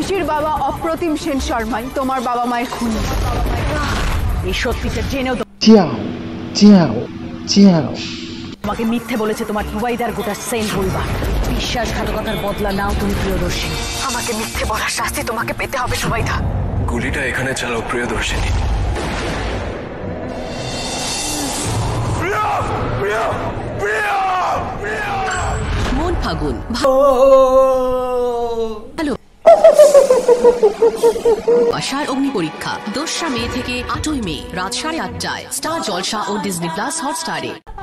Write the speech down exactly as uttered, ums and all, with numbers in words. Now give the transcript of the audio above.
ঋষির বাবা অপ্রতিম সেন শর্মাই তোমার বাবা মায়ের খুনি। এই সত্যিটা জেনেও তোমাকে মিথ্যে বলেছে তোমার দুবাইদার গোটা সেন পরিবার। বিশ্বাসঘাতকতার বদলা নাও তুমি প্রিয়দর্শিনী। আমাকে মিথ্যে বলার শাস্তি তোমাকে পেতে হবে সুবাইদা। গুলিটা এখানে চালাও প্রিয়দর্শিনী। মন ফাগুন ভালো আশার অগ্নি পরীক্ষা দোসরা মে থেকে আটই মে রাত সাড়ে আটটায় স্টার জলসা ও ডিজনি প্লাস হটস্টারে।